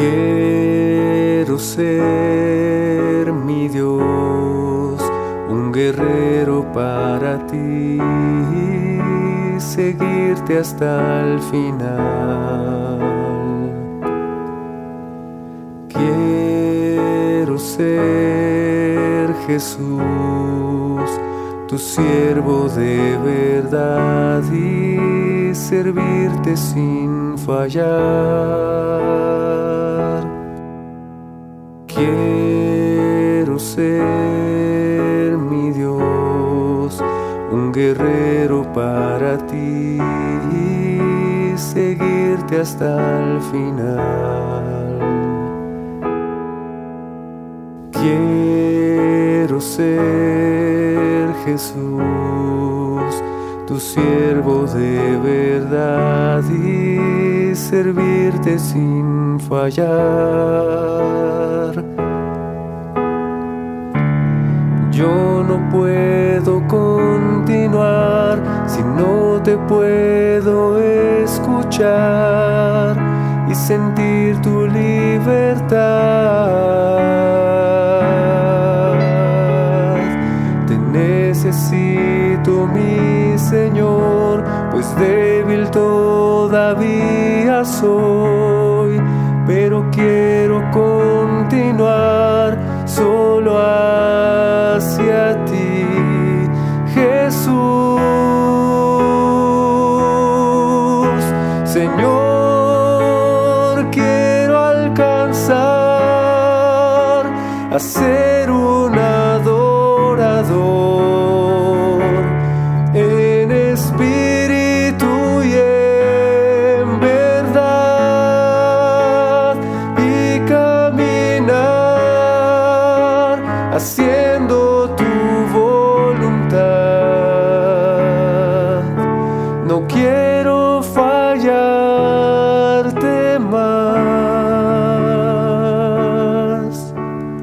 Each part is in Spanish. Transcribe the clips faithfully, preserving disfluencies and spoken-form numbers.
Quiero ser, mi Dios, un guerrero para ti, seguirte hasta el final. Quiero ser, Jesús, tu siervo de verdad y servirte sin fallar. Quiero ser, mi Dios, un guerrero para ti y seguirte hasta el final. Quiero ser, Jesús, tu siervo de verdad y servirte sin fallar. Yo no puedo continuar si no te puedo escuchar y sentir tu libertad. Te necesito, mi Señor, pues débil todavía soy, pero quiero continuar solo hacia ti, Jesús. Señor, quiero alcanzar a ser un adorador en espíritu y en verdad, y caminar haciendo tu voluntad. No quiero fallarte más.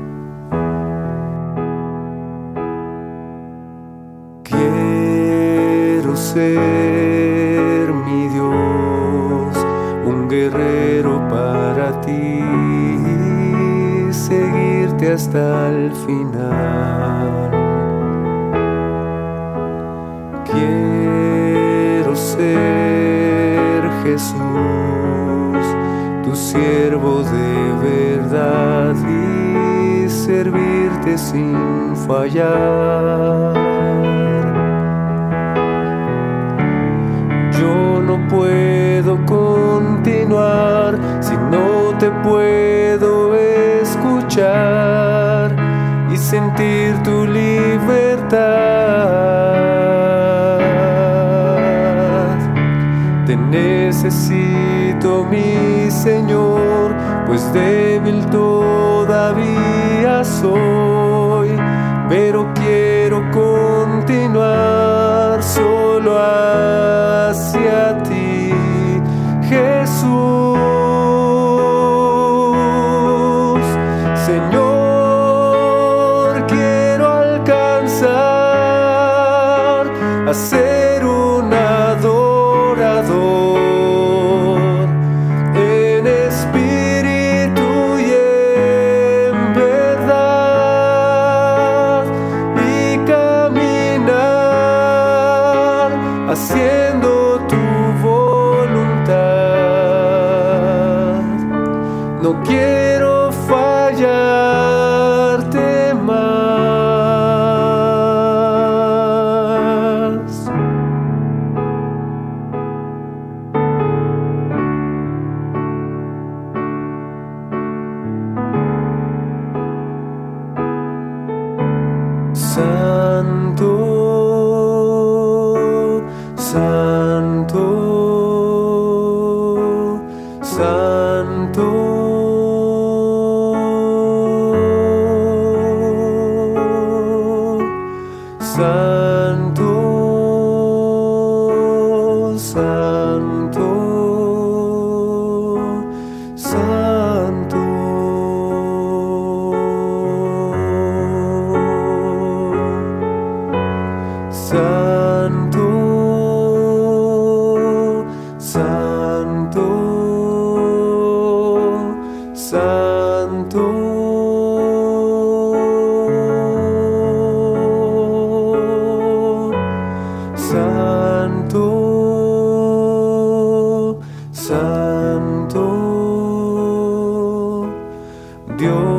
Quiero ser, mi Dios, un guerrero para ti, seguirte hasta el final. Quiero ser, Jesús, tu siervo de verdad y servirte sin fallar. Yo no puedo continuar si no te puedo escuchar y sentir tu libertad. Te necesito, mi Señor, pues débil todavía soy, pero quiero continuar solo hacia ti, Jesús. Señor, quiero alcanzar a ser un adorador en espíritu y en verdad, y caminar haciendo tu voluntad. No quiero fallarte más. Santo, Santo, Santo, Santo, Santo, Santo. Santo, Santo, Santo, Santo, Dios.